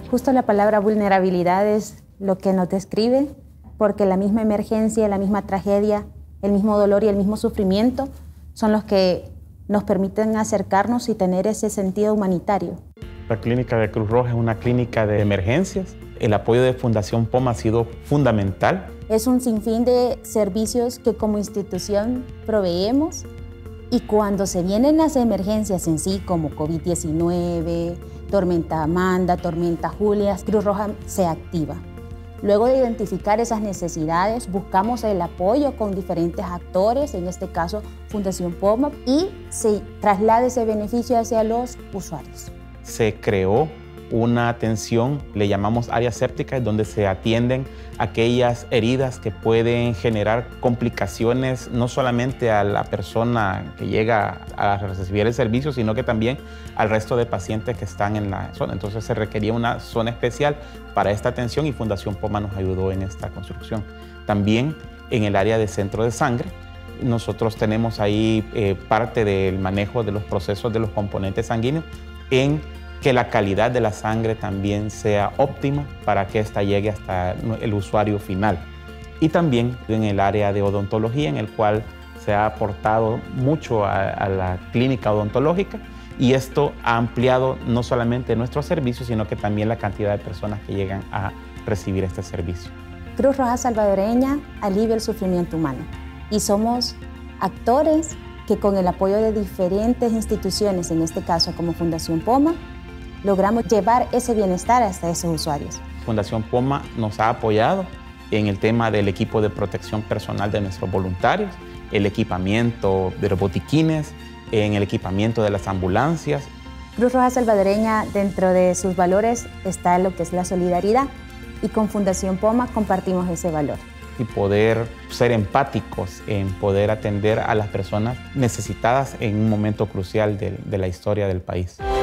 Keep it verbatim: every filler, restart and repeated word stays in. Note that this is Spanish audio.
Justo la palabra vulnerabilidad es lo que nos describe, porque la misma emergencia, la misma tragedia, el mismo dolor y el mismo sufrimiento son los que nos permiten acercarnos y tener ese sentido humanitario. La clínica de Cruz Roja es una clínica de emergencias. El apoyo de Fundación Poma ha sido fundamental. Es un sinfín de servicios que como institución proveemos, y cuando se vienen las emergencias en sí, como COVID diecinueve, tormenta Amanda, tormenta Julia, Cruz Roja se activa. Luego de identificar esas necesidades, buscamos el apoyo con diferentes actores, en este caso Fundación Poma, y se traslada ese beneficio hacia los usuarios. Se creó una atención, le llamamos área séptica, donde se atienden aquellas heridas que pueden generar complicaciones no solamente a la persona que llega a recibir el servicio, sino que también al resto de pacientes que están en la zona. Entonces se requería una zona especial para esta atención y Fundación Poma nos ayudó en esta construcción. También en el área de centro de sangre, nosotros tenemos ahí eh, parte del manejo de los procesos de los componentes sanguíneos en que la calidad de la sangre también sea óptima para que ésta llegue hasta el usuario final. Y también en el área de odontología, en el cual se ha aportado mucho a, a la clínica odontológica, y esto ha ampliado no solamente nuestros servicios, sino que también la cantidad de personas que llegan a recibir este servicio. Cruz Roja Salvadoreña alivia el sufrimiento humano, y somos actores que con el apoyo de diferentes instituciones, en este caso como Fundación Poma, logramos llevar ese bienestar hasta esos usuarios. Fundación Poma nos ha apoyado en el tema del equipo de protección personal de nuestros voluntarios, el equipamiento de los botiquines, en el equipamiento de las ambulancias. Cruz Roja Salvadoreña, dentro de sus valores está lo que es la solidaridad, y con Fundación Poma compartimos ese valor. Y poder ser empáticos en poder atender a las personas necesitadas en un momento crucial de, de la historia del país.